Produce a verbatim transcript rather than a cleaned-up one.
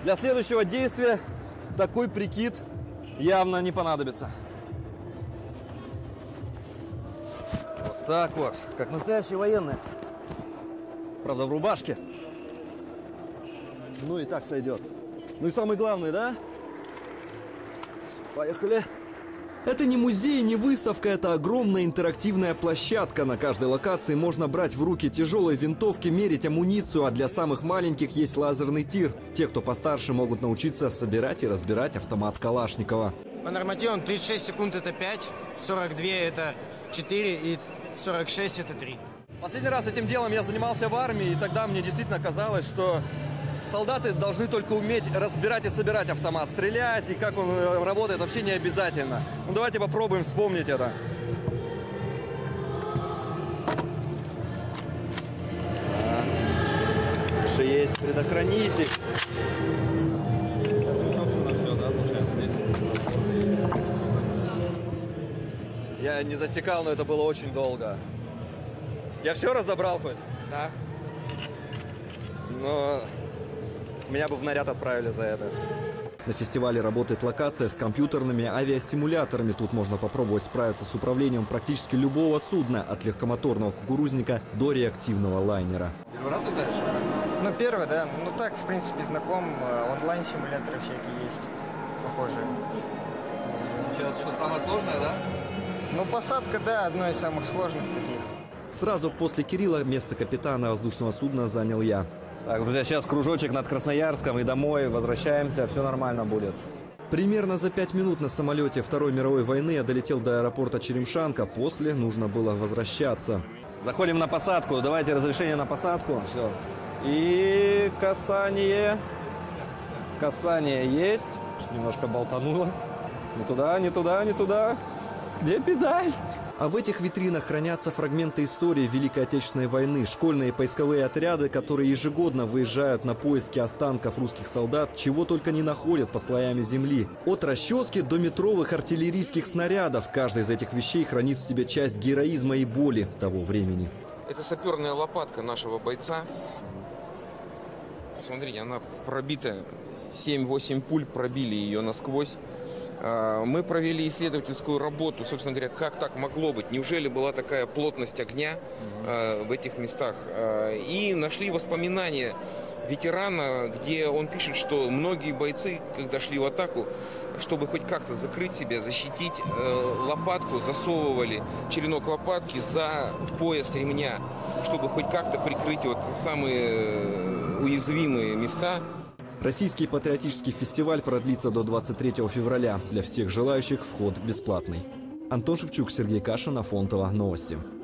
Для следующего действия такой прикид явно не понадобится. Вот так вот, как настоящие военные. Правда, в рубашке. Ну и так сойдет. Ну и самый главный, да? Поехали. Это не музей, не выставка, это огромная интерактивная площадка. На каждой локации можно брать в руки тяжелые винтовки, мерить амуницию, а для самых маленьких есть лазерный тир. Те, кто постарше, могут научиться собирать и разбирать автомат Калашникова. По нормативам тридцать шесть секунд это пять, сорок два это четыре и сорок шесть это три. Последний раз этим делом я занимался в армии, и тогда мне действительно казалось, что солдаты должны только уметь разбирать и собирать автомат. Стрелять и как он работает вообще не обязательно. Ну давайте попробуем вспомнить это. Что есть предохранитель. Ну, собственно, все, да, получается здесь. Я не засекал, но это было очень долго. Я все разобрал хоть? Да. Но меня бы в наряд отправили за это. На фестивале работает локация с компьютерными авиасимуляторами. Тут можно попробовать справиться с управлением практически любого судна, от легкомоторного кукурузника до реактивного лайнера. Первый раз летаешь? Ну, первый, да. Ну, так, в принципе, знаком. Онлайн-симуляторы всякие есть, похожие. Сейчас что, самое сложное, да? Ну, посадка, да, одно из самых сложных таких. Сразу после Кирилла место капитана воздушного судна занял я. Так, друзья, сейчас кружочек над Красноярском и домой. Возвращаемся, все нормально будет. Примерно за пять минут на самолете Второй мировой войны я долетел до аэропорта Черемшанка. После нужно было возвращаться. Заходим на посадку. Давайте разрешение на посадку. Все. И касание. Касание есть. Немножко болтануло. Не туда, не туда, не туда. Где педаль? А в этих витринах хранятся фрагменты истории Великой Отечественной войны, школьные поисковые отряды, которые ежегодно выезжают на поиски останков русских солдат, чего только не находят по слоями земли. От расчески до метровых артиллерийских снарядов. Каждая из этих вещей хранит в себе часть героизма и боли того времени. Это саперная лопатка нашего бойца. Смотрите, она пробита, семь-восемь пуль пробили ее насквозь. Мы провели исследовательскую работу, собственно говоря, как так могло быть, неужели была такая плотность огня э, в этих местах. Э, и нашли воспоминания ветерана, где он пишет, что многие бойцы, когда шли в атаку, чтобы хоть как-то закрыть себя, защитить, э, лопатку засовывали, черенок лопатки за пояс ремня, чтобы хоть как-то прикрыть вот самые уязвимые места. Российский патриотический фестиваль продлится до двадцать третьего февраля. Для всех желающих вход бесплатный. Антон Шевчук, Сергей Кашин, Афонтово. Новости.